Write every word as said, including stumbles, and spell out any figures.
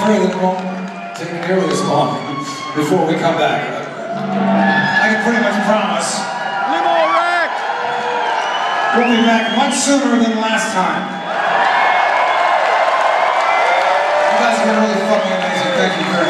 pray that it won't take nearly as long before we come back. I can pretty much promise Limo wreck! we'll be back much sooner than last time. You guys have been really fucking amazing. Thank you very much.